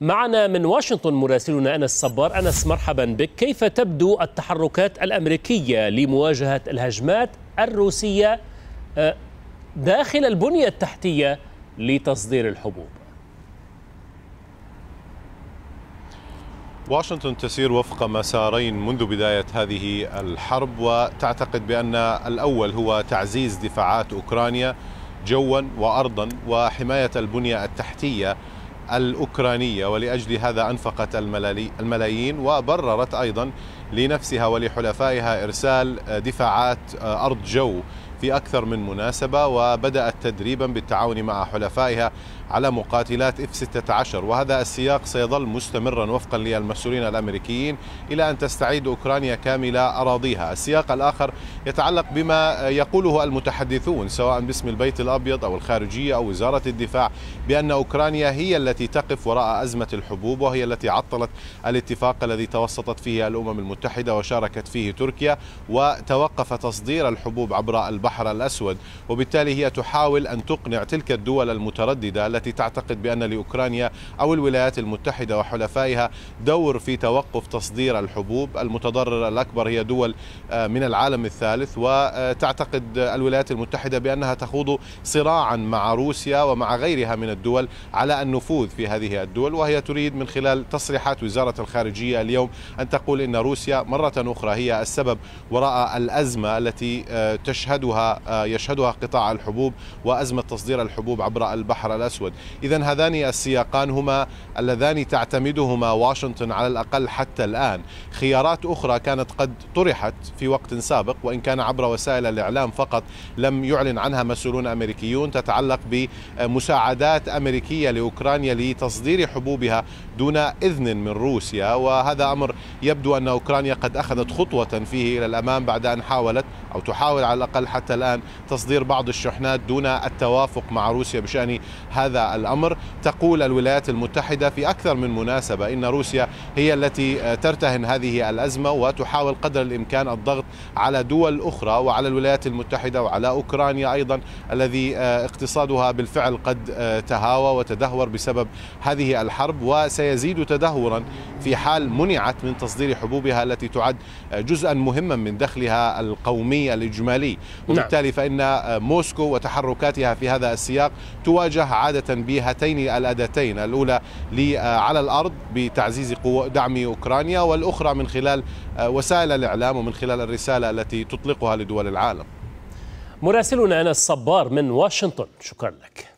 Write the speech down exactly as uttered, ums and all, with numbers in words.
معنا من واشنطن مراسلنا أنس صبار. أنس، مرحبا بك. كيف تبدو التحركات الأمريكية لمواجهة الهجمات الروسية داخل البنية التحتية لتصدير الحبوب؟ واشنطن تسير وفق مسارين منذ بداية هذه الحرب، وتعتقد بأن الأول هو تعزيز دفاعات أوكرانيا جوا وأرضا وحماية البنية التحتية الأوكرانية، ولأجل هذا أنفقت الملايين وبررت أيضا لنفسها ولحلفائها إرسال دفاعات أرض جو في أكثر من مناسبة، وبدأت تدريبا بالتعاون مع حلفائها على مقاتلات إف ستة عشر، وهذا السياق سيظل مستمرا وفقا للمسؤولين الأمريكيين إلى أن تستعيد أوكرانيا كامل أراضيها. السياق الآخر يتعلق بما يقوله المتحدثون سواء باسم البيت الأبيض أو الخارجية أو وزارة الدفاع، بأن أوكرانيا هي التي تقف وراء أزمة الحبوب، وهي التي عطلت الاتفاق الذي توسطت فيه الأمم المتحدة وشاركت فيه تركيا، وتوقف تصدير الحبوب عبر البحر الأسود، وبالتالي هي تحاول أن تقنع تلك الدول المترددة التي تعتقد بأن لأوكرانيا أو الولايات المتحدة وحلفائها دور في توقف تصدير الحبوب. المتضرر الأكبر هي دول من العالم الثالث، وتعتقد الولايات المتحدة بأنها تخوض صراعا مع روسيا ومع غيرها من الدول على النفوذ في هذه الدول، وهي تريد من خلال تصريحات وزارة الخارجية اليوم أن تقول إن روسيا مرة أخرى هي السبب وراء الأزمة التي تشهدها يشهدها قطاع الحبوب وأزمة تصدير الحبوب عبر البحر الأسود. إذن هذان السياقان هما اللذان تعتمدهما واشنطن على الأقل حتى الآن. خيارات أخرى كانت قد طرحت في وقت سابق وإن كان عبر وسائل الإعلام فقط، لم يعلن عنها مسؤولون أمريكيون، تتعلق بمساعدات أمريكية لأوكرانيا لتصدير حبوبها دون إذن من روسيا، وهذا أمر يبدو أن أوكرانيا قد أخذت خطوة فيه إلى الأمام بعد أن حاولت أو تحاول على الأقل حتى الآن تصدير بعض الشحنات دون التوافق مع روسيا بشأن هذا الأمر. تقول الولايات المتحدة في أكثر من مناسبة إن روسيا هي التي ترتهن هذه الأزمة وتحاول قدر الإمكان الضغط على دول أخرى وعلى الولايات المتحدة وعلى أوكرانيا أيضا الذي اقتصادها بالفعل قد تهاوى وتدهور بسبب هذه الحرب، وسيزيد تدهورا في حال منعت من تصدير حبوبها التي تعد جزءا مهما من دخلها القومي الإجمالي. وبالتالي فإن موسكو وتحركاتها في هذا السياق تواجه عادة بهاتين الأداتين، الأولى على الأرض بتعزيز دعم أوكرانيا، والأخرى من خلال وسائل الإعلام ومن خلال الرسالة التي تطلقها لدول العالم. مراسلنا أنس صبار من واشنطن، شكرا لك.